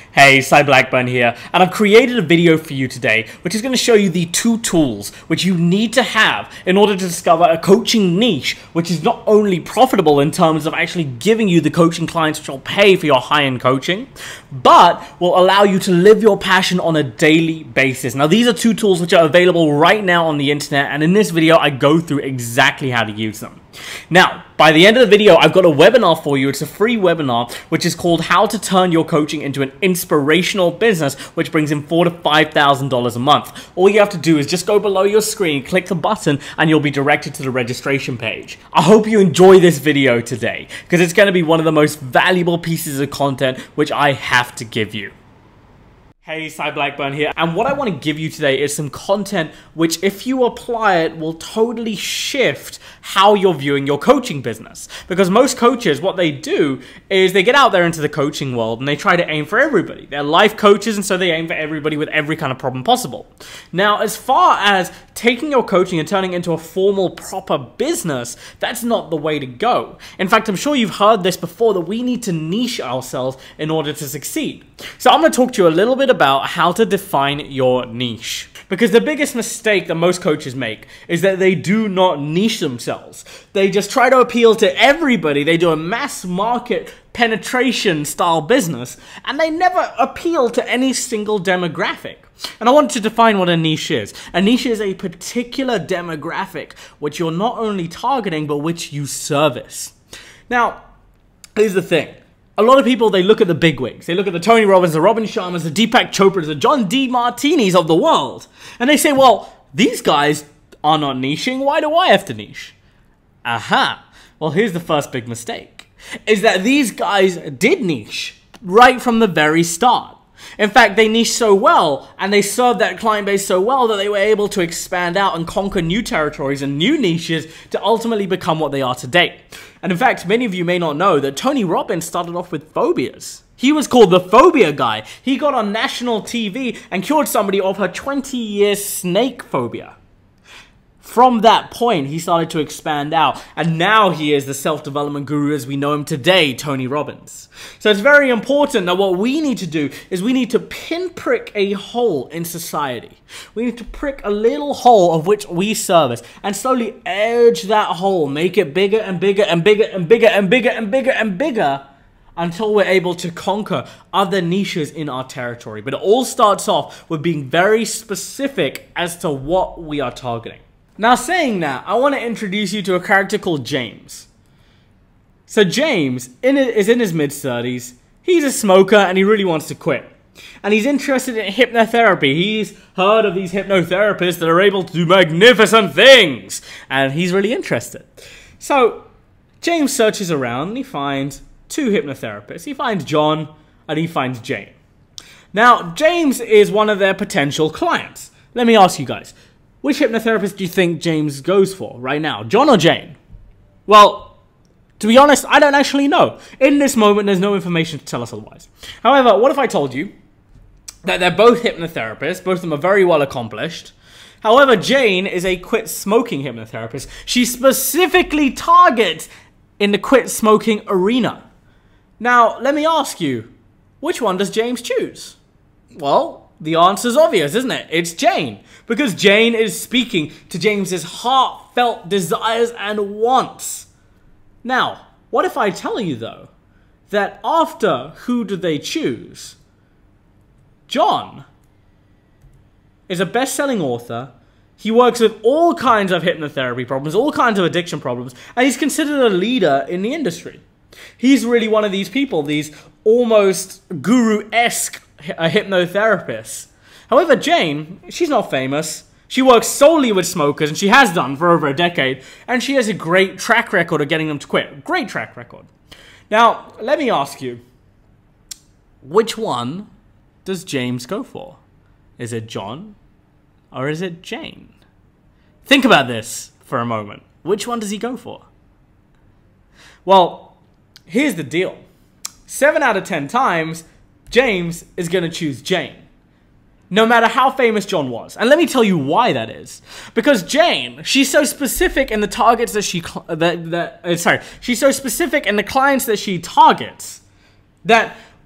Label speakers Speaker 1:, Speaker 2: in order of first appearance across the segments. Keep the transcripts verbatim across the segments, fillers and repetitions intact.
Speaker 1: Hey, Cy Blackburn here, and I've created a video for you today which is going to show you the two tools which you need to have in order to discover a coaching niche which is not only profitable in terms of actually giving you the coaching clients which will pay for your high-end coaching, but will allow you to live your passion on a daily basis. Now, these are two tools which are available right now on the internet, and in this video I go through exactly how to use them. Now, by the end of the video, I've got a webinar for you. It's a free webinar, which is called How to Turn Your Coaching into an Inspirational Business, which brings in four to five thousand dollars a month. All you have to do is just go below your screen, click the button, and you'll be directed to the registration page. I hope you enjoy this video today, because it's going to be one of the most valuable pieces of content which I have to give you. Hey, Cy Blackburn here, and what I want to give you today is some content which, if you apply it, will totally shift how you're viewing your coaching business. Because most coaches, what they do is they get out there into the coaching world and they try to aim for everybody. They're life coaches, and so they aim for everybody with every kind of problem possible. Now, as far as taking your coaching and turning it into a formal, proper business, that's not the way to go. In fact, I'm sure you've heard this before, that we need to niche ourselves in order to succeed. So I'm going to talk to you a little bit about how to define your niche. Because the biggest mistake that most coaches make is that they do not niche themselves. They just try to appeal to everybody. They do a mass market penetration style business, and they never appeal to any single demographic. And I want to define what a niche is. A niche is a particular demographic which you're not only targeting, but which you service. Now, here's the thing. A lot of people, they look at the bigwigs. They look at the Tony Robbins, the Robin Sharmas, the Deepak Chopras, the John D. Martinis of the world. And they say, well, these guys are not niching. Why do I have to niche? Aha. Well, here's the first big mistake. Is that these guys did niche right from the very start. In fact, they niched so well, and they served that client base so well, that they were able to expand out and conquer new territories and new niches to ultimately become what they are today. And in fact, many of you may not know that Tony Robbins started off with phobias. He was called the phobia guy. He got on national T V and cured somebody of her twenty year snake phobia. From that point, he started to expand out, and now he is the self-development guru as we know him today, Tony Robbins. So it's very important that what we need to do is we need to pinprick a hole in society. We need to prick a little hole of which we service and slowly edge that hole, make it bigger and bigger and bigger and bigger and bigger and bigger and bigger until we're able to conquer other niches in our territory. But it all starts off with being very specific as to what we are targeting. Now, saying that, I want to introduce you to a character called James. So James in is in his mid thirties. He's a smoker and he really wants to quit. And he's interested in hypnotherapy. He's heard of these hypnotherapists that are able to do magnificent things. And he's really interested. So James searches around and he finds two hypnotherapists. He finds John and he finds Jane. Now, James is one of their potential clients. Let me ask you guys. Which hypnotherapist do you think James goes for right now, John or Jane? Well, to be honest, I don't actually know. In this moment, there's no information to tell us otherwise. However, what if I told you that they're both hypnotherapists, both of them are very well accomplished. However, Jane is a quit smoking hypnotherapist. She specifically targets in the quit smoking arena. Now, let me ask you, which one does James choose? Well, the answer's obvious, isn't it? It's Jane. Because Jane is speaking to James's heartfelt desires and wants. Now, what if I tell you, though, that after who do they choose? John is a best-selling author. He works with all kinds of hypnotherapy problems, all kinds of addiction problems, and he's considered a leader in the industry. He's really one of these people, these almost guru-esque hypnotherapists. However, Jane, she's not famous. She works solely with smokers, and she has done for over a decade, and she has a great track record of getting them to quit. Great track record. Now, let me ask you, which one does James go for? Is it John or is it Jane? Think about this for a moment. Which one does he go for? Well, here's the deal. Seven out of ten times, James is going to choose Jane, no matter how famous John was. And let me tell you why that is. Because Jane, she's so specific in the targets that she, that, that, uh, sorry, she's so specific in the clients that she targets, that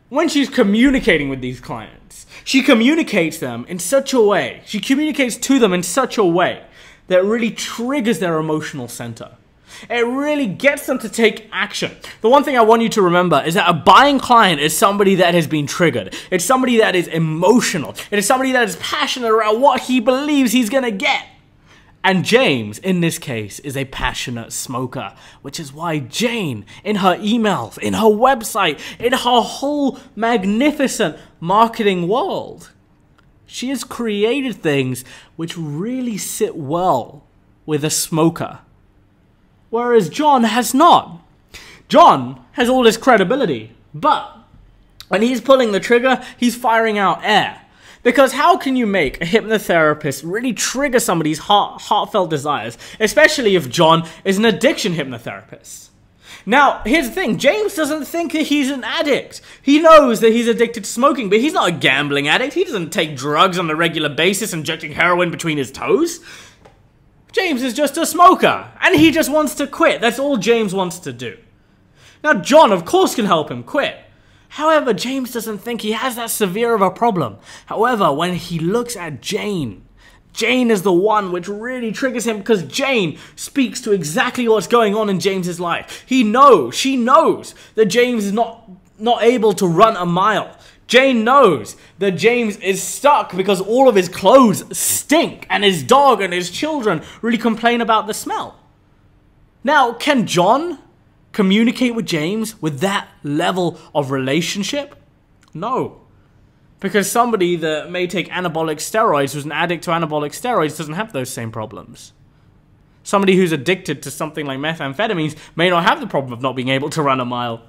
Speaker 1: when she's communicating with these clients, she communicates them in such a way, she communicates to them in such a way that really triggers their emotional center. It really gets them to take action. The one thing I want you to remember is that a buying client is somebody that has been triggered. It's somebody that is emotional. It is somebody that is passionate around what he believes he's gonna get. And James, in this case, is a passionate smoker, which is why Jane, in her emails, in her website, in her whole magnificent marketing world, she has created things which really sit well with a smoker. Whereas John has not. John has all this credibility, but when he's pulling the trigger, he's firing out air. Because how can you make a hypnotherapist really trigger somebody's heart, heartfelt desires, especially if John is an addiction hypnotherapist? Now, here's the thing. James doesn't think that he's an addict. He knows that he's addicted to smoking, but he's not a gambling addict. He doesn't take drugs on a regular basis, injecting heroin between his toes. James is just a smoker, and he just wants to quit. That's all James wants to do. Now, John, of course, can help him quit. However, James doesn't think he has that severe of a problem. However, when he looks at Jane, Jane is the one which really triggers him because Jane speaks to exactly what's going on in James's life. He knows, she knows that James is not, not able to run a mile. Jane knows that James is stuck because all of his clothes stink and his dog and his children really complain about the smell. Now, can John communicate with James with that level of relationship? No. Because somebody that may take anabolic steroids, who's an addict to anabolic steroids, doesn't have those same problems. Somebody who's addicted to something like methamphetamines may not have the problem of not being able to run a mile.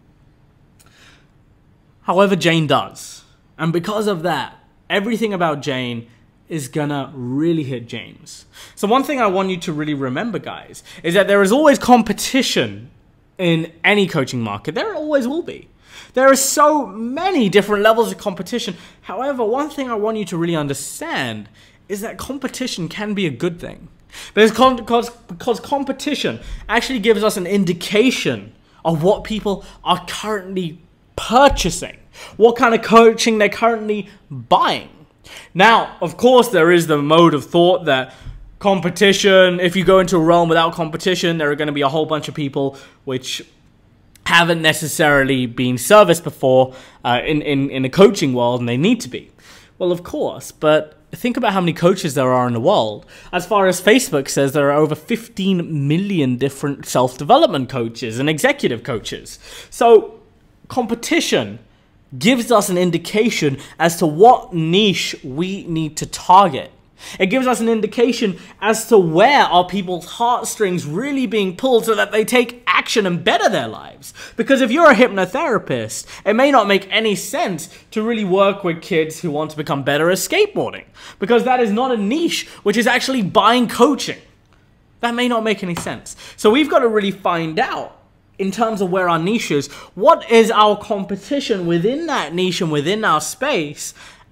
Speaker 1: However, Jane does. And because of that, everything about Jane is gonna really hit James. So one thing I want you to really remember, guys, is that there is always competition in any coaching market. There always will be. There are so many different levels of competition. However, one thing I want you to really understand is that competition can be a good thing. Because, because competition actually gives us an indication of what people are currently purchasing, what kind of coaching they're currently buying. Now, of course, there is the mode of thought that competition, if you go into a realm without competition, there are going to be a whole bunch of people which haven't necessarily been serviced before uh, in, in, in the coaching world, and they need to be. Well, of course, but think about how many coaches there are in the world. As far as Facebook says, there are over fifteen million different self-development coaches and executive coaches. So competition gives us an indication as to what niche we need to target. It gives us an indication as to where are people's heartstrings really being pulled so that they take action and better their lives. Because if you're a hypnotherapist, it may not make any sense to really work with kids who want to become better at skateboarding, because that is not a niche which is actually buying coaching. That may not make any sense. So we've got to really find out, in terms of where our niche is, what is our competition within that niche and within our space,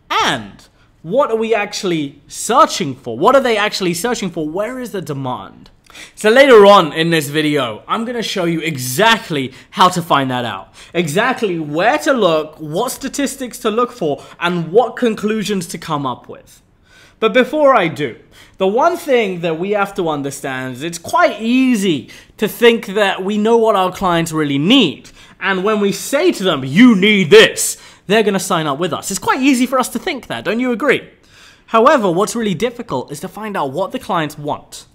Speaker 1: and what are we actually searching for? What are they actually searching for? Where is the demand? So later on in this video, I'm going to show you exactly how to find that out. Exactly where to look, what statistics to look for, and what conclusions to come up with. But before I do, the one thing that we have to understand is it's quite easy to think that we know what our clients really need. And when we say to them, you need this, they're going to sign up with us. It's quite easy for us to think that, don't you agree? However, what's really difficult is to find out what the clients want.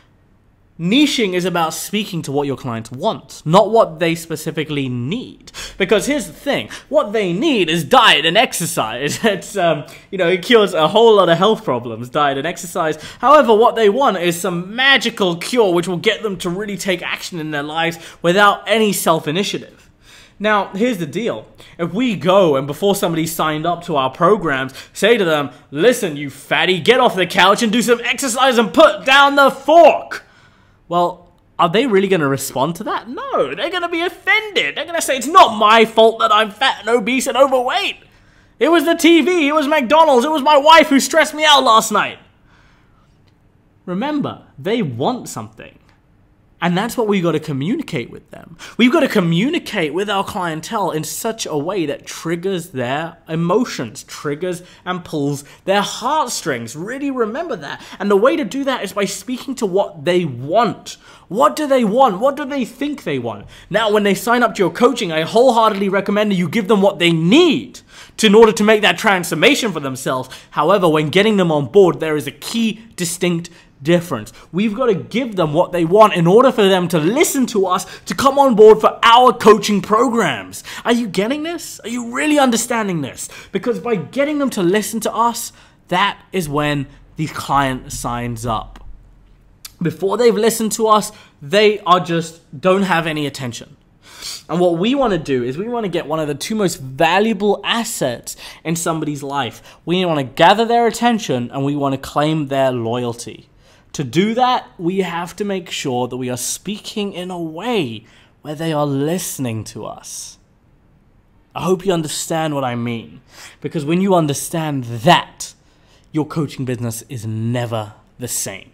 Speaker 1: Niching is about speaking to what your clients want, not what they specifically need. Because here's the thing, what they need is diet and exercise. It's, um, you know, it cures a whole lot of health problems, diet and exercise. However, what they want is some magical cure which will get them to really take action in their lives without any self-initiative. Now, here's the deal. If we go and before somebody signed up to our programs, say to them, listen, you fatty, get off the couch and do some exercise and put down the fork. Well, are they really going to respond to that? No, they're going to be offended. They're going to say, it's not my fault that I'm fat and obese and overweight. It was the T V, it was McDonald's, it was my wife who stressed me out last night. Remember, they want something. And that's what we've got to communicate with them. We've got to communicate with our clientele in such a way that triggers their emotions, triggers and pulls their heartstrings. Really remember that. And the way to do that is by speaking to what they want. What do they want? What do they think they want? Now, when they sign up to your coaching, I wholeheartedly recommend that you give them what they need to, in order to make that transformation for themselves. However, when getting them on board, there is a key distinct difference. We've got to give them what they want in order for them to listen to us, to come on board for our coaching programs. Are you getting this? Are you really understanding this? Because by getting them to listen to us, that is when the client signs up. Before they've listened to us, they are just don't have any attention. And what we want to do is we want to get one of the two most valuable assets in somebody's life. We want to gather their attention and we want to claim their loyalty. To do that, we have to make sure that we are speaking in a way where they are listening to us. I hope you understand what I mean. Because when you understand that, your coaching business is never the same.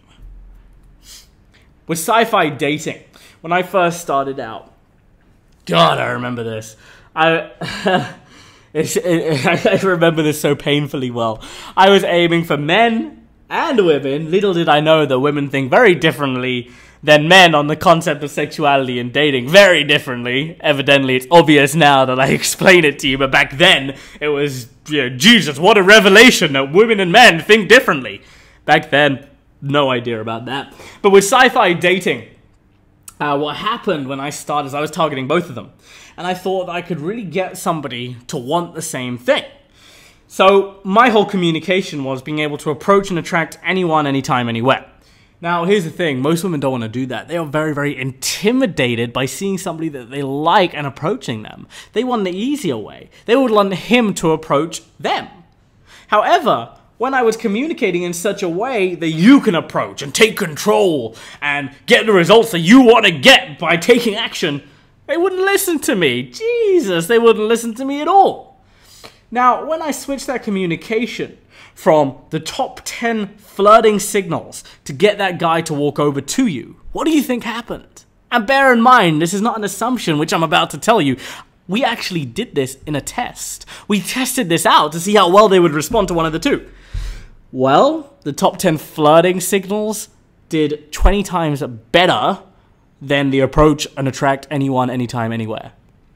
Speaker 1: With sci-fi dating, when I first started out, God, I remember this. I, it's, it, I remember this so painfully well. I was aiming for men and women. Little did I know that women think very differently than men on the concept of sexuality and dating. Very differently. Evidently, it's obvious now that I explain it to you, but back then, it was, you know, Jesus, what a revelation that women and men think differently. Back then, no idea about that. But with sci-fi dating, uh, what happened when I started is I was targeting both of them. And I thought that I could really get somebody to want the same thing. So my whole communication was being able to approach and attract anyone, anytime, anywhere. Now, here's the thing. Most women don't want to do that. They are very, very intimidated by seeing somebody that they like and approaching them. They want the easier way. They would want him to approach them. However, when I was communicating in such a way that you can approach and take control and get the results that you want to get by taking action, they wouldn't listen to me. Jesus, they wouldn't listen to me at all. Now, when I switched that communication from the top ten flirting signals to get that guy to walk over to you, what do you think happened? And bear in mind, this is not an assumption which I'm about to tell you. We actually did this in a test. We tested this out to see how well they would respond to one of the two. Well, the top ten flirting signals did twenty times better than the approach and attract anyone, anytime, anywhere.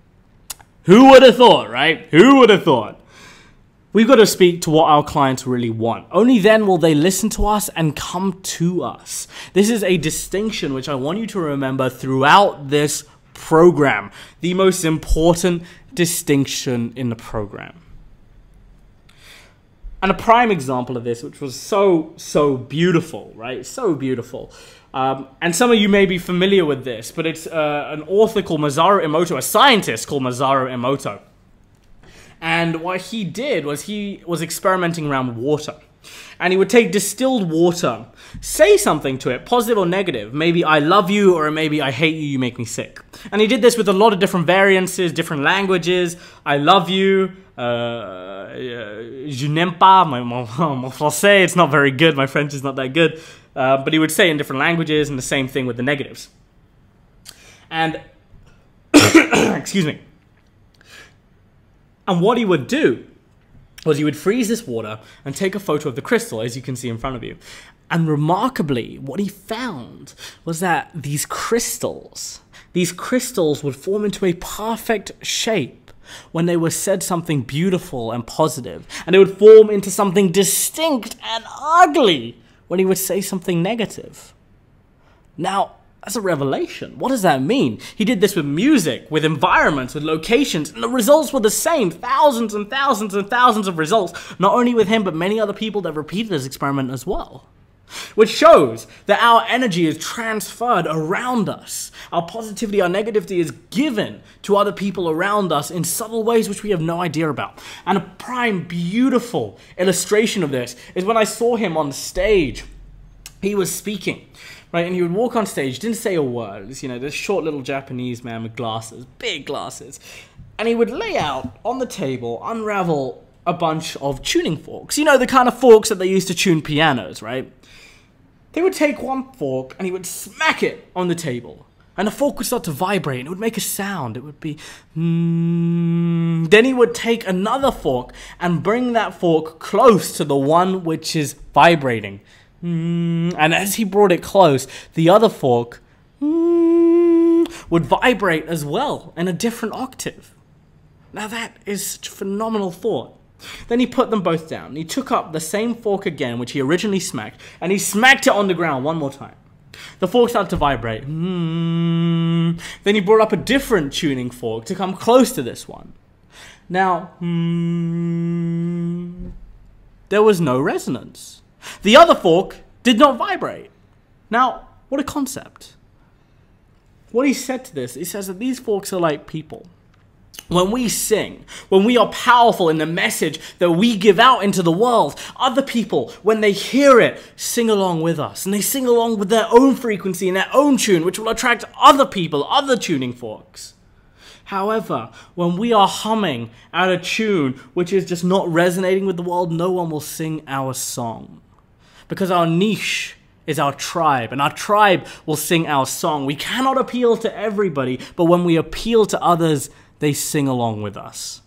Speaker 1: Who would have thought, right? Who would have thought? We've got to speak to what our clients really want. Only then will they listen to us and come to us. This is a distinction which I want you to remember throughout this program. The most important distinction in the program. And a prime example of this, which was so, so beautiful, right? So beautiful. Um, and some of you may be familiar with this, but it's uh, an author called Masaru Emoto, a scientist called Masaru Emoto. And what he did was he was experimenting around water. And he would take distilled water, say something to it, positive or negative. Maybe I love you, or maybe I hate you, you make me sick. And he did this with a lot of different variances, different languages. I love you, uh, je n'aime pas, my, my, my français, it's not very good, my French is not that good. Uh, but he would say in different languages, and the same thing with the negatives. And, excuse me. And what he would do was he would freeze this water and take a photo of the crystal, as you can see in front of you. And remarkably, what he found was that these crystals, these crystals would form into a perfect shape when they were said something beautiful and positive. And they would form into something distinct and ugly when he would say something negative. Now, that's a revelation. What does that mean? He did this with music, with environments, with locations, and the results were the same. Thousands and thousands and thousands of results, not only with him, but many other people that repeated his experiment as well. Which shows that our energy is transferred around us. Our positivity, our negativity is given to other people around us in subtle ways which we have no idea about. And a prime, beautiful illustration of this is when I saw him on stage. He was speaking, right? And he would walk on stage, didn't say a word. You know, this short little Japanese man with glasses, big glasses. And he would lay out on the table, unravel a bunch of tuning forks. You know, the kind of forks that they used to tune pianos, right? They would take one fork and he would smack it on the table. And the fork would start to vibrate and it would make a sound. It would be, mm. Then he would take another fork and bring that fork close to the one which is vibrating. Mm. And as he brought it close, the other fork mm, would vibrate as well in a different octave. Now that is such a phenomenal thought. Then he put them both down. He took up the same fork again, which he originally smacked, and he smacked it on the ground one more time. The fork started to vibrate. Mm. Then he brought up a different tuning fork to come close to this one. Now, mm, there was no resonance. The other fork did not vibrate. Now, what a concept. What he said to this, he says that these forks are like people. When we sing, when we are powerful in the message that we give out into the world, other people, when they hear it, sing along with us. And they sing along with their own frequency and their own tune, which will attract other people, other tuning forks. However, when we are humming out a tune which is just not resonating with the world, no one will sing our song. Because our niche is our tribe, and our tribe will sing our song. We cannot appeal to everybody, but when we appeal to others, they sing along with us.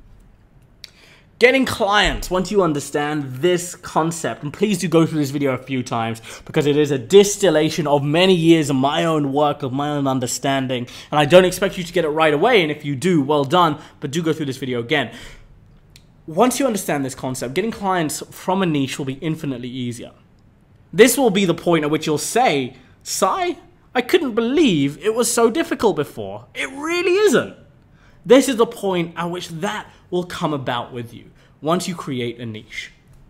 Speaker 1: Getting clients, once you understand this concept, and please do go through this video a few times because it is a distillation of many years of my own work, of my own understanding, and I don't expect you to get it right away, and if you do, well done, but do go through this video again. Once you understand this concept, getting clients from a niche will be infinitely easier. This will be the point at which you'll say, Sai, I couldn't believe it was so difficult before. It really isn't. This is the point at which that will come about with you once you create a niche.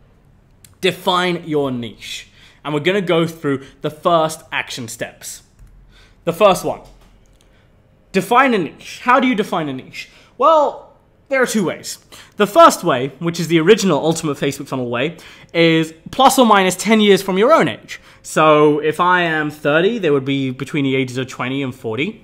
Speaker 1: Define your niche. And we're going to go through the first action steps. The first one, define a niche. How do you define a niche? Well, there are two ways. The first way, which is the original Ultimate Facebook Funnel way, is plus or minus ten years from your own age. So if I am thirty, they would be between the ages of twenty and forty.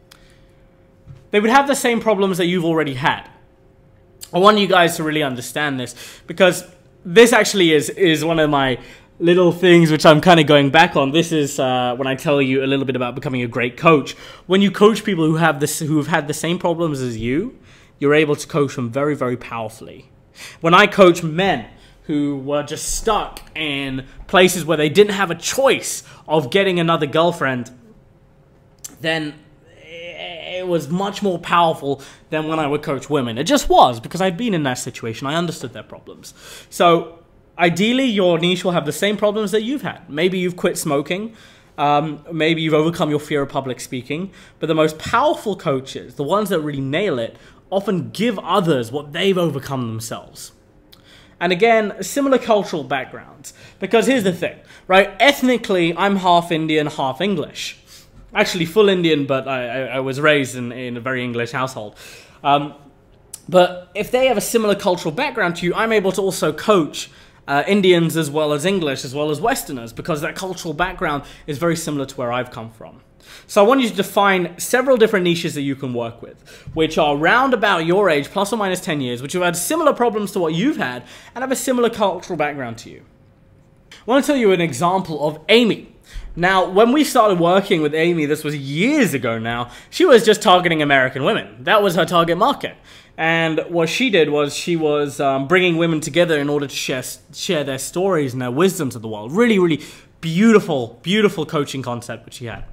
Speaker 1: They would have the same problems that you've already had. I want you guys to really understand this because this actually is, is one of my little things which I'm kind of going back on. This is uh, when I tell you a little bit about becoming a great coach. When you coach people who have this, who have had the same problems as you, you're able to coach them very, very powerfully. When I coach men who were just stuck in places where they didn't have a choice of getting another girlfriend, then it was much more powerful than when I would coach women. It just was, because I'd been in that situation. I understood their problems. So ideally, your niche will have the same problems that you've had. Maybe you've quit smoking. Um, maybe you've overcome your fear of public speaking. But the most powerful coaches, the ones that really nail it, often give others what they've overcome themselves. And again, similar cultural backgrounds. Because here's the thing, right? Ethnically, I'm half Indian, half English. Actually, full Indian, but I, I, I was raised in, in a very English household. Um, but if they have a similar cultural background to you, I'm able to also coach uh, Indians as well as English, as well as Westerners, because that cultural background is very similar to where I've come from. So I want you to define several different niches that you can work with, which are round about your age, plus or minus ten years, which have had similar problems to what you've had, and have a similar cultural background to you. I want to tell you an example of Amy. Now, when we started working with Amy, this was years ago now, she was just targeting American women. That was her target market. And what she did was she was um, bringing women together in order to share, share their stories and their wisdom to the world. Really, really beautiful, beautiful coaching concept which she had.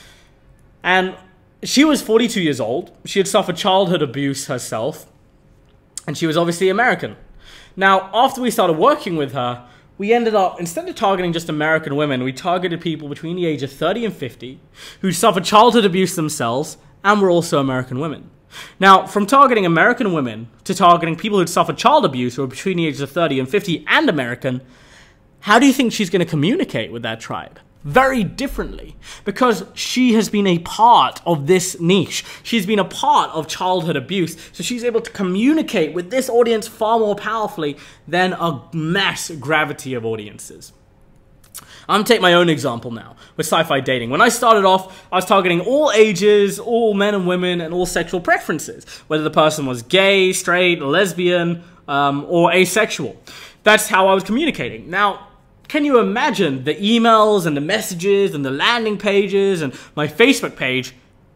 Speaker 1: And she was forty-two years old. She had suffered childhood abuse herself. And she was obviously American. Now, after we started working with her, we ended up, instead of targeting just American women, we targeted people between the age of thirty and fifty who suffered childhood abuse themselves and were also American women. Now, from targeting American women to targeting people who'd suffered child abuse who were between the ages of thirty and fifty and American, how do you think she's going to communicate with that tribe? Very differently, because she has been a part of this niche. She's been a part of childhood abuse, so she's able to communicate with this audience far more powerfully than a mass gravity of audiences. I'm going to take my own example now with sci-fi dating. When I started off, I was targeting all ages, all men and women, and all sexual preferences, whether the person was gay, straight, lesbian, um, or asexual. That's how I was communicating. Now, can you imagine the emails and the messages and the landing pages and my Facebook page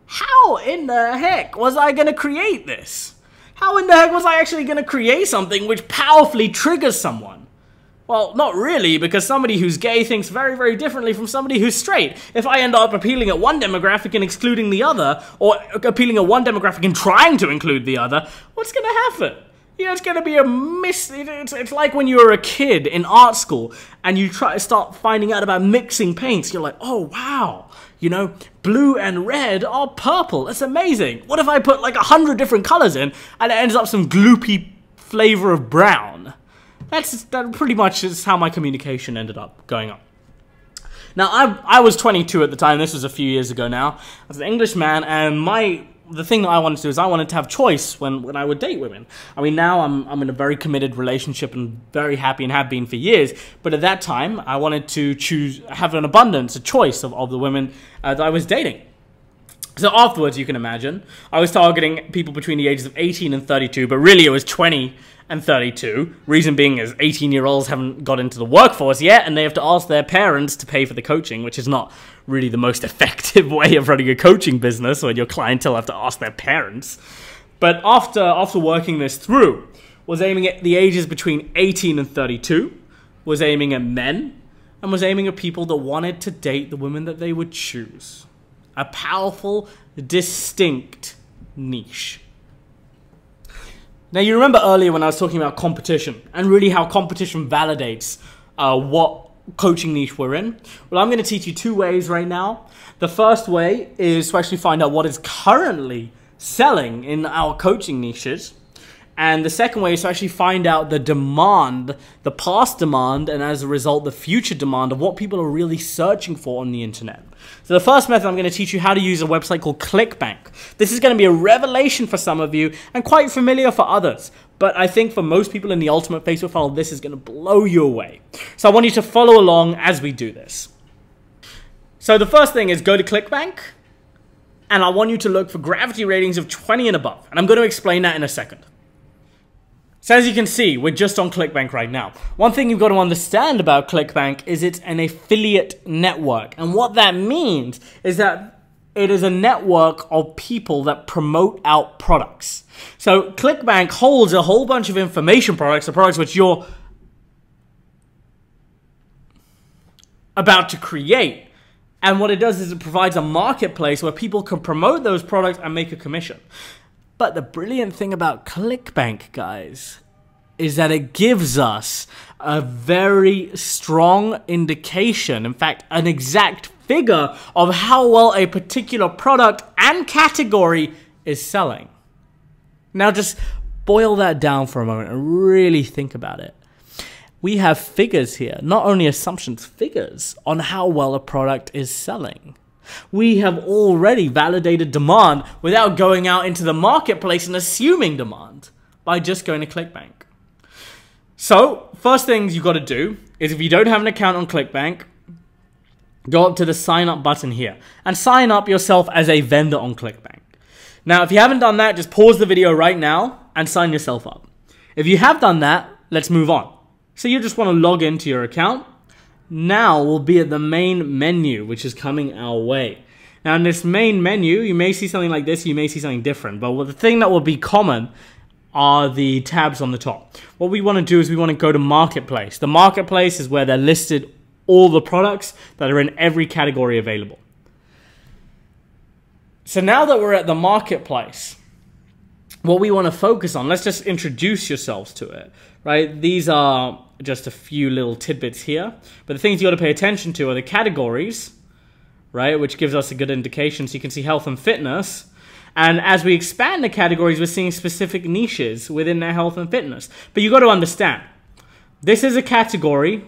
Speaker 1: how in the heck was I going to create this? How in the heck was I actually going to create something which powerfully triggers someone? Well, not really, because somebody who's gay thinks very, very differently from somebody who's straight. If I end up appealing at one demographic and excluding the other, or appealing at one demographic and trying to include the other, what's going to happen? You know, it's going to be a miss. It's, it's like when you were a kid in art school and you try to start finding out about mixing paints. You're like, oh, wow. You know, blue and red are purple. That's amazing. What if I put like a hundred different colors in and it ends up some gloopy flavor of brown? That's that pretty much is how my communication ended up going on. Now, I, I was twenty-two at the time. This was a few years ago now. I was an English man, and my the thing that I wanted to do is I wanted to have choice when, when I would date women. I mean, now I'm, I'm in a very committed relationship and very happy and have been for years. But at that time, I wanted to choose, have an abundance, a choice of, of the women uh, that I was dating. So afterwards, you can imagine, I was targeting people between the ages of eighteen and thirty-two, but really it was twenty and thirty-two. Reason being is eighteen-year-olds haven't got into the workforce yet, and they have to ask their parents to pay for the coaching, which is not really the most effective way of running a coaching business when your clientele have to ask their parents. But after, after working this through, was aiming at the ages between eighteen and thirty-two, was aiming at men, and was aiming at people that wanted to date the women that they would choose. A powerful, distinct niche. Now, you remember earlier when I was talking about competition and really how competition validates uh, what coaching niche we're in? Well, I'm going to teach you two ways right now. The first way is to actually find out what is currently selling in our coaching niches. And the second way is to actually find out the demand, the past demand, and as a result, the future demand of what people are really searching for on the internet. So the first method, I'm going to teach you how to use a website called ClickBank. This is going to be a revelation for some of you and quite familiar for others. But I think for most people in the Ultimate Facebook Funnel, this is going to blow you away. So I want you to follow along as we do this. So the first thing is go to ClickBank, and I want you to look for gravity ratings of twenty and above. And I'm going to explain that in a second. So as you can see, we're just on ClickBank right now. One thing you've got to understand about ClickBank is it's an affiliate network. And what that means is that it is a network of people that promote out products. So ClickBank holds a whole bunch of information products, the products which you're about to create. And what it does is it provides a marketplace where people can promote those products and make a commission. But the brilliant thing about ClickBank, guys, is that it gives us a very strong indication, in fact, an exact figure of how well a particular product and category is selling. Now just boil that down for a moment and really think about it. We have figures here, not only assumptions, figures on how well a product is selling. We have already validated demand without going out into the marketplace and assuming demand by just going to ClickBank. So, first things you've got to do is if you don't have an account on ClickBank, go up to the sign up button here and sign up yourself as a vendor on ClickBank. Now, if you haven't done that, just pause the video right now and sign yourself up. If you have done that, let's move on. So you just want to log into your account. Now we'll be at the main menu, which is coming our way. Now in this main menu, you may see something like this, you may see something different, but the thing that will be common are the tabs on the top. What we want to do is we want to go to Marketplace. The Marketplace is where they're listed all the products that are in every category available. So now that we're at the Marketplace, what we want to focus on, let's just introduce yourselves to it, right? These are just a few little tidbits here, but the things you got to pay attention to are the categories, right, which gives us a good indication. So you can see health and fitness, and as we expand the categories, we're seeing specific niches within their health and fitness. But you got to understand, this is a category,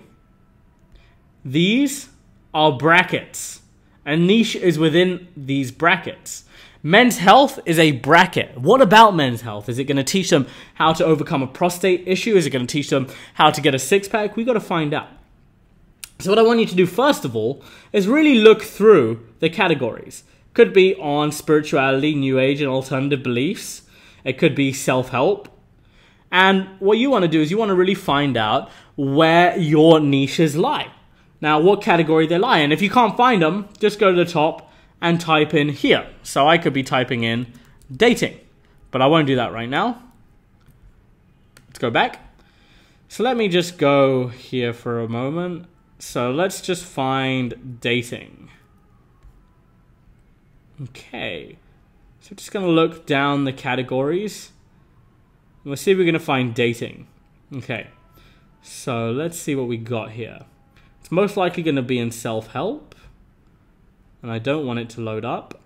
Speaker 1: these are brackets, a niche is within these brackets. Men's health is a bracket. What about men's health? Is it going to teach them how to overcome a prostate issue? Is it going to teach them how to get a six-pack? We've got to find out. So what I want you to do first of all is really look through the categories. Could be on spirituality, new age, and alternative beliefs. It could be self-help. And what you want to do is you want to really find out where your niches lie. Now, what category they lie in. If you can't find them, just go to the top and type in here. So I could be typing in dating, but I won't do that right now. Let's go back. So let me just go here for a moment. So let's just find dating. Okay. So we're just going to look down the categories. We'll see if we're going to find dating. Okay. So let's see what we got here. It's most likely going to be in self-help. And I don't want it to load up.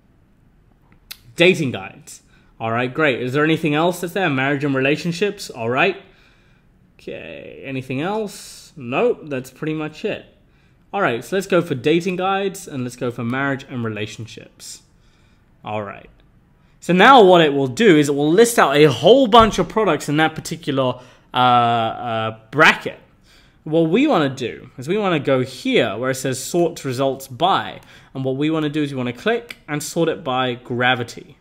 Speaker 1: Dating guides. All right, great. Is there anything else that's there? Marriage and relationships. All right. Okay. Anything else? Nope. That's pretty much it. All right. So let's go for dating guides and let's go for marriage and relationships. All right. So now what it will do is it will list out a whole bunch of products in that particular uh, uh, bracket. What we want to do is we want to go here where it says sort results by. And what we want to do is we want to click and sort it by gravity.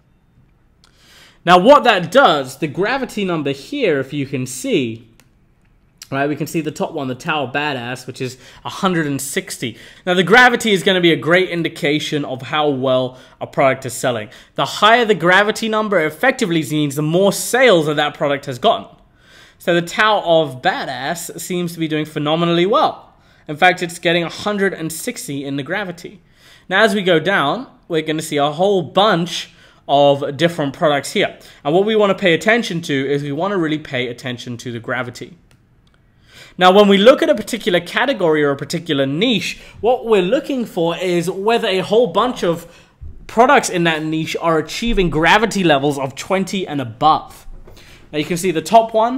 Speaker 1: Now what that does, the gravity number here, if you can see, right, we can see the top one, the Tao Badass, which is one hundred sixty. Now the gravity is going to be a great indication of how well a product is selling. The higher the gravity number effectively means the more sales that that product has gotten. So the Tao of Badass seems to be doing phenomenally well. In fact, it's getting one hundred sixty in the gravity. Now, as we go down, we're going to see a whole bunch of different products here. And what we want to pay attention to is we want to really pay attention to the gravity. Now, when we look at a particular category or a particular niche, what we're looking for is whether a whole bunch of products in that niche are achieving gravity levels of twenty and above. Now, you can see the top one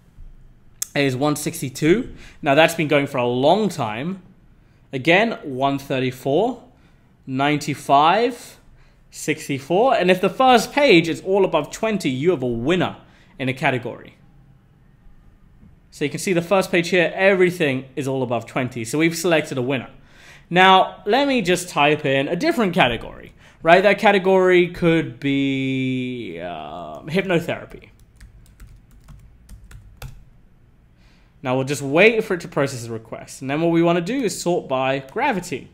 Speaker 1: is one sixty-two. Now that's been going for a long time. Again, one thirty-four, ninety-five, sixty-four. And if the first page is all above twenty, you have a winner in a category. So you can see the first page here, everything is all above twenty. So we've selected a winner. Now, let me just type in a different category, right? That category could be uh, hypnotherapy. Now we'll just wait for it to process the request. And then what we want to do is sort by gravity.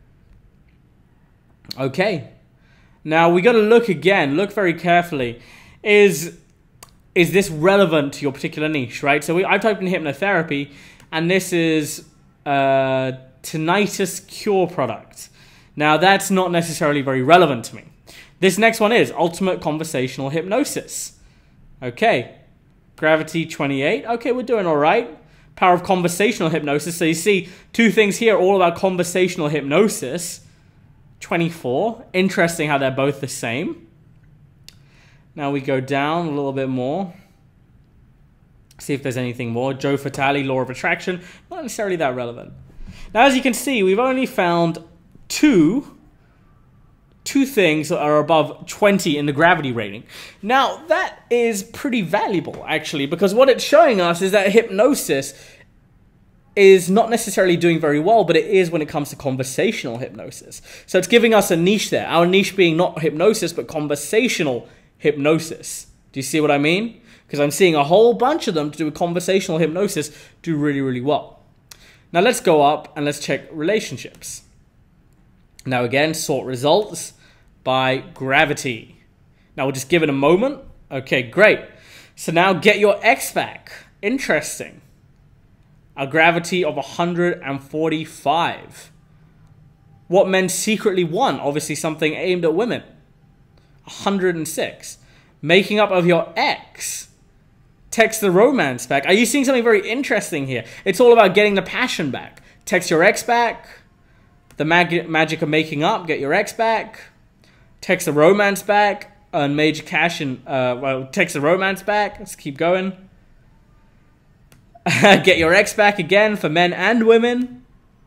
Speaker 1: Okay. Now we got to look again, look very carefully. Is, is this relevant to your particular niche, right? So we, I've typed in hypnotherapy, and this is a tinnitus cure product. Now that's not necessarily very relevant to me. This next one is ultimate conversational hypnosis. Okay. Gravity twenty-eight. Okay, we're doing all right. Power of conversational hypnosis. So you see two things here, all about conversational hypnosis. twenty-four. Interesting how they're both the same. Now we go down a little bit more. See if there's anything more. Joe Fatale, law of attraction. Not necessarily that relevant. Now, as you can see, we've only found two two things that are above twenty in the gravity rating. Now, that is pretty valuable, actually, because what it's showing us is that hypnosis is not necessarily doing very well, but it is when it comes to conversational hypnosis. So it's giving us a niche there. Our niche being not hypnosis, but conversational hypnosis. Do you see what I mean? Because I'm seeing a whole bunch of them to do with conversational hypnosis do really, really well. Now, let's go up and let's check relationships. Now, again, sort results by gravity. Now, we'll just give it a moment. Okay, great. So now get your X back. Interesting. A gravity of one hundred forty-five. What men secretly want? Obviously something aimed at women. one hundred six. Making up of your ex. Text the romance back. Are you seeing something very interesting here? It's all about getting the passion back. Text your ex back. The mag magic of making up, get your ex back. Text the romance back, earn major cash and, uh, well, text the romance back. Let's keep going. Get your ex back again for men and women.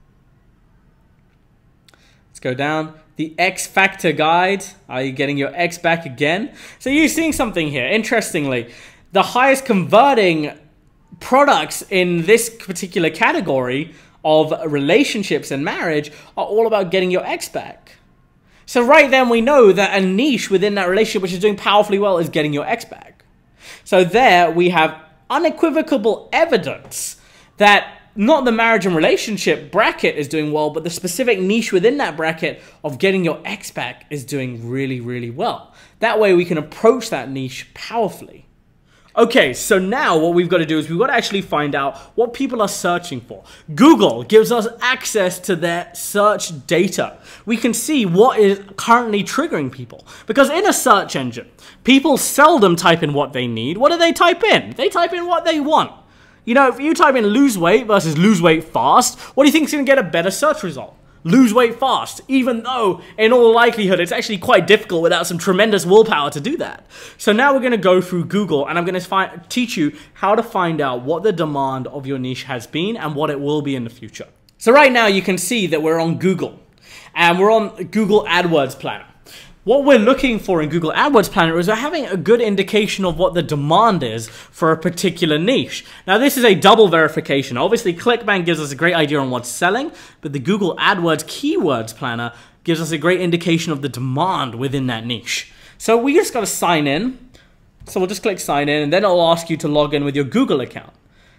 Speaker 1: Let's go down. The X Factor Guide. Are you getting your ex back again? So you're seeing something here. Interestingly, the highest converting products in this particular category of relationships and marriage are all about getting your ex back. So right then we know that a niche within that relationship which is doing powerfully well is getting your ex back. So there we have unequivocal evidence that not the marriage and relationship bracket is doing well, but the specific niche within that bracket of getting your ex-back is doing really, really well. That way we can approach that niche powerfully. Okay, so now what we've got to do is we've got to actually find out what people are searching for. Google gives us access to their search data. We can see what is currently triggering people. Because in a search engine, people seldom type in what they need. What do they type in? They type in what they want. You know, if you type in lose weight versus lose weight fast, what do you think is going to get a better search result? Lose weight fast, even though in all likelihood it's actually quite difficult without some tremendous willpower to do that. So now we're going to go through Google and I'm going to teach you how to find out what the demand of your niche has been and what it will be in the future. So right now you can see that we're on Google and we're on Google AdWords Planner. What we're looking for in Google AdWords Planner is we're having a good indication of what the demand is for a particular niche. Now this is a double verification. Obviously ClickBank gives us a great idea on what's selling, but the Google AdWords Keywords Planner gives us a great indication of the demand within that niche. So we just got to sign in. So we'll just click sign in and then it'll ask you to log in with your Google account.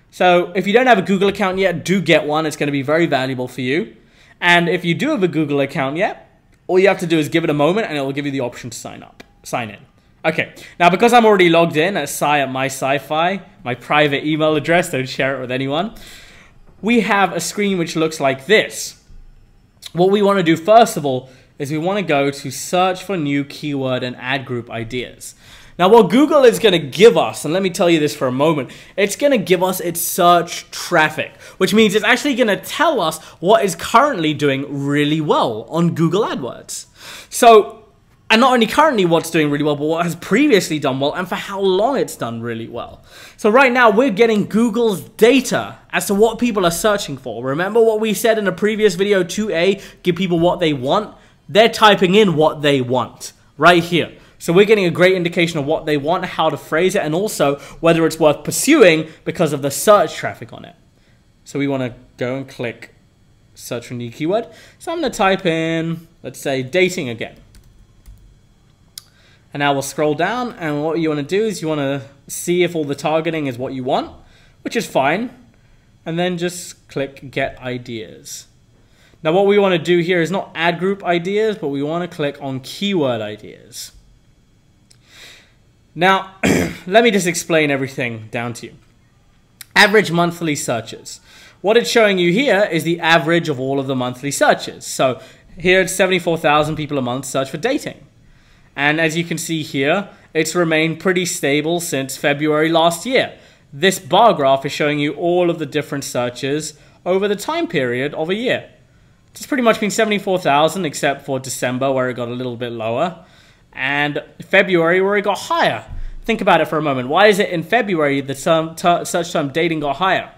Speaker 1: So if you don't have a Google account yet, do get one. It's going to be very valuable for you. And if you do have a Google account yet, all you have to do is give it a moment and it will give you the option to sign up, sign in. Okay, now because I'm already logged in at sci at my sci-fi, my private email address, don't share it with anyone, we have a screen which looks like this. What we want to do first of all is we want to go to search for new keyword and ad group ideas. Now what Google is going to give us, and let me tell you this for a moment, it's going to give us its search traffic, which means it's actually going to tell us what is currently doing really well on Google AdWords. So, and not only currently what's doing really well, but what has previously done well and for how long it's done really well. So right now we're getting Google's data as to what people are searching for. Remember what we said in a previous video, two A, give people what they want? They're typing in what they want right here. So we're getting a great indication of what they want, how to phrase it, and also whether it's worth pursuing because of the search traffic on it. So we want to go and click search for new keyword. So I'm going to type in, let's say, dating again. And now we'll scroll down, and what you want to do is you want to see if all the targeting is what you want, which is fine. And then just click get ideas. Now what we want to do here is not ad group ideas, but we want to click on keyword ideas. Now, let me just explain everything down to you. Average monthly searches. What it's showing you here is the average of all of the monthly searches. So here it's seventy-four thousand people a month search for dating. And as you can see here, it's remained pretty stable since February last year. This bar graph is showing you all of the different searches over the time period of a year. It's pretty much been seventy-four thousand except for December where it got a little bit lower. And February where it got higher. Think about it for a moment. Why is it in February the term, ter, search term dating got higher?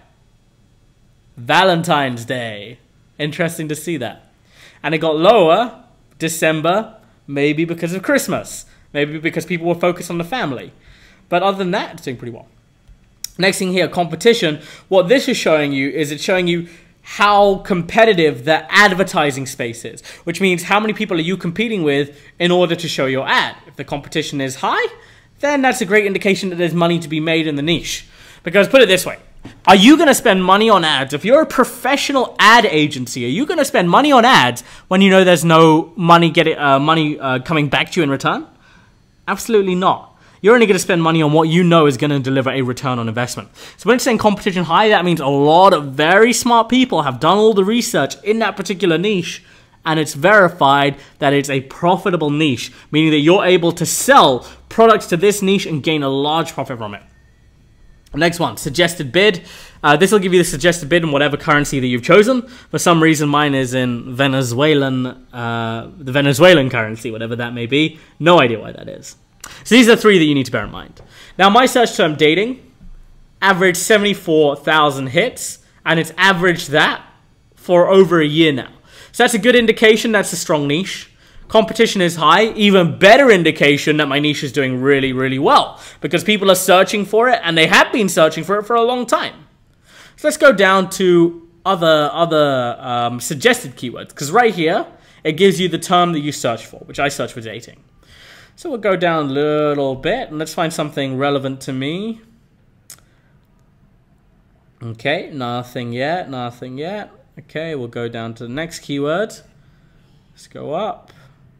Speaker 1: Valentine's Day. Interesting to see that. And it got lower December, maybe because of Christmas. Maybe because people were focused on the family. But other than that, it's doing pretty well. Next thing here, competition. What this is showing you is it's showing you how competitive the advertising space is, which means how many people are you competing with in order to show your ad. If the competition is high, then that's a great indication that there's money to be made in the niche. Because put it this way, are you going to spend money on ads? If you're a professional ad agency, are you going to spend money on ads when you know there's no money getting uh, money uh, coming back to you in return? Absolutely not. You're only going to spend money on what you know is going to deliver a return on investment. So when it's saying competition high, that means a lot of very smart people have done all the research in that particular niche, and it's verified that it's a profitable niche, meaning that you're able to sell products to this niche and gain a large profit from it. Next one, suggested bid. Uh, this will give you the suggested bid in whatever currency that you've chosen. For some reason, mine is in Venezuelan, uh, the Venezuelan currency, whatever that may be. No idea why that is. So these are three that you need to bear in mind. Now my search term dating averaged seventy-four thousand hits, and it's averaged that for over a year now. So that's a good indication that's a strong niche. Competition is high, even better indication that my niche is doing really, really well because people are searching for it and they have been searching for it for a long time. So let's go down to other, other um, suggested keywords because right here, it gives you the term that you search for, which I search for dating. So we'll go down a little bit and let's find something relevant to me. Okay, nothing yet, nothing yet. Okay, we'll go down to the next keyword. Let's go up.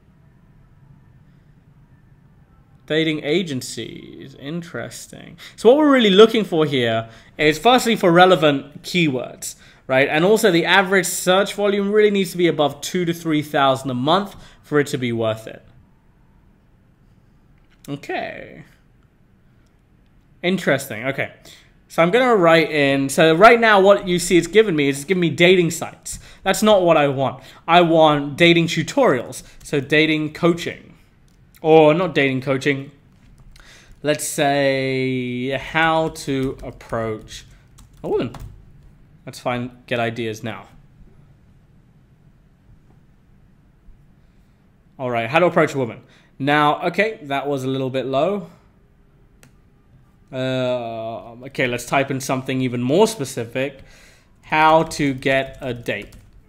Speaker 1: Dating agencies, interesting. So what we're really looking for here is firstly for relevant keywords, right? And also the average search volume really needs to be above two to three thousand a month for it to be worth it. Okay. Interesting, okay. So I'm gonna write in, so right now what you see it's given me is it's giving me dating sites. That's not what I want. I want dating tutorials, so dating coaching. Or not dating coaching, let's say how to approach a woman. Let's find, get ideas now. All right, how to approach a woman. Now, okay, that was a little bit low. Uh, okay, let's type in something even more specific. How to get a date.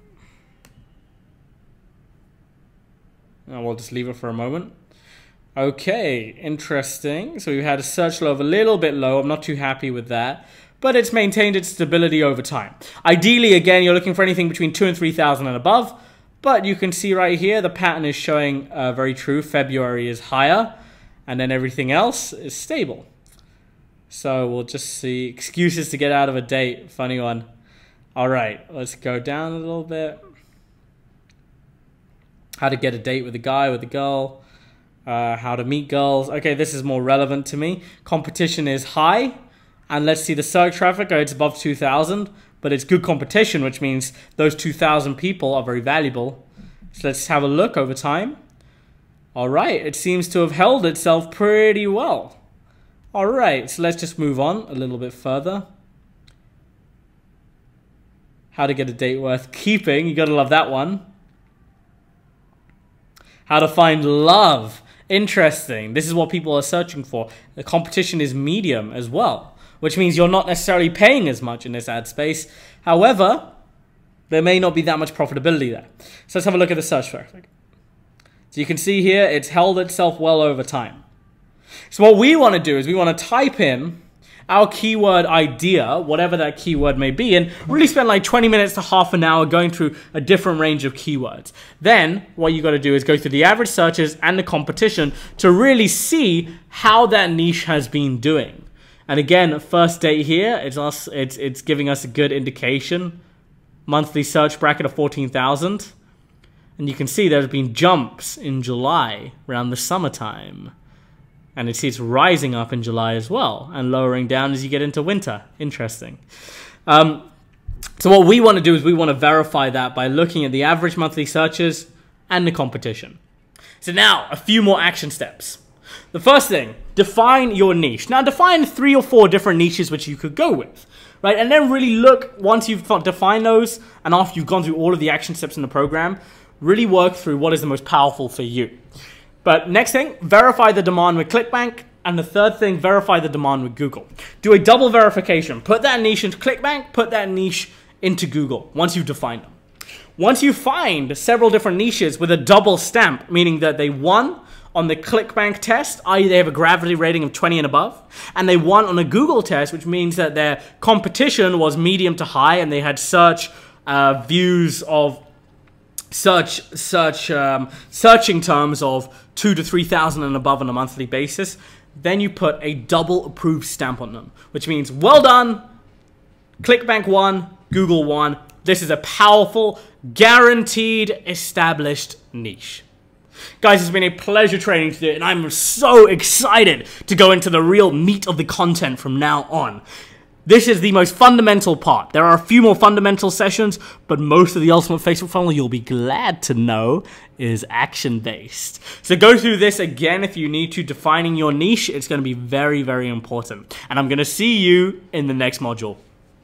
Speaker 1: And we'll just leave it for a moment. Okay, interesting. So we've had a search low of a little bit low. I'm not too happy with that, but it's maintained its stability over time. Ideally, again, you're looking for anything between two and three thousand and above, but you can see right here, the pattern is showing uh, very true. February is higher, and then everything else is stable. So we'll just see excuses to get out of a date. Funny one. All right, let's go down a little bit. How to get a date with a guy, with a girl. Uh, how to meet girls. Okay, this is more relevant to me. Competition is high. And let's see the search traffic. Oh, it's above two thousand. But it's good competition, which means those two thousand people are very valuable. So let's have a look over time. All right, it seems to have held itself pretty well. All right, so let's just move on a little bit further. How to get a date worth keeping. You gotta love that one. How to find love. Interesting. This is what people are searching for. The competition is medium as well, which means you're not necessarily paying as much in this ad space. However, there may not be that much profitability there. So let's have a look at the search traffic. So you can see here, it's held itself well over time. So what we want to do is we want to type in our keyword idea, whatever that keyword may be, and really spend like twenty minutes to half an hour going through a different range of keywords. Then what you got to do is go through the average searches and the competition to really see how that niche has been doing. And again, first date here, it's us, it's it's giving us a good indication. Monthly search bracket of fourteen thousand. And you can see there's been jumps in July around the summertime. And you see it's rising up in July as well and lowering down as you get into winter. Interesting. Um, so what we want to do is we want to verify that by looking at the average monthly searches and the competition. So now, a few more action steps. The first thing, define your niche. Now, define three or four different niches which you could go with, right? And then really look, once you've defined those and after you've gone through all of the action steps in the program, really work through what is the most powerful for you. But next thing, verify the demand with ClickBank. And the third thing, verify the demand with Google. Do a double verification. Put that niche into ClickBank, put that niche into Google once you've defined them. Once you find several different niches with a double stamp, meaning that they won on the ClickBank test, that is they have a gravity rating of twenty and above, and they won on a Google test, which means that their competition was medium to high and they had search uh, views of search search um, searching terms of two to three thousand and above on a monthly basis, then you put a double approved stamp on them, which means well done, ClickBank won, Google won. This is a powerful, guaranteed, established niche. Guys, it's been a pleasure training today, and I'm so excited to go into the real meat of the content from now on. This is the most fundamental part. There are a few more fundamental sessions, but most of the Ultimate Facebook Funnel, you'll be glad to know, is action-based. So go through this again if you need to. Defining your niche, it's going to be very, very important. And I'm going to see you in the next module.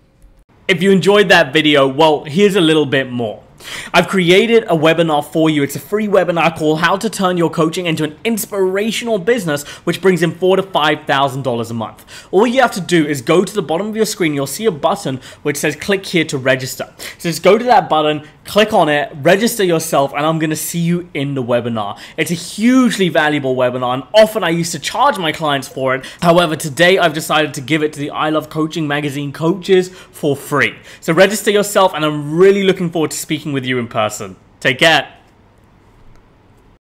Speaker 1: If you enjoyed that video, well, here's a little bit more. I've created a webinar for you. It's a free webinar called How to Turn Your Coaching into an Inspirational Business, which brings in four to five thousand dollars a month. All you have to do is go to the bottom of your screen. You'll see a button which says click here to register. So just go to that button, click on it, register yourself, and I'm going to see you in the webinar. It's a hugely valuable webinar, and often I used to charge my clients for it. However, today I've decided to give it to the I Love Coaching Magazine coaches for free. So register yourself, and I'm really looking forward to speaking with you in person. Take care.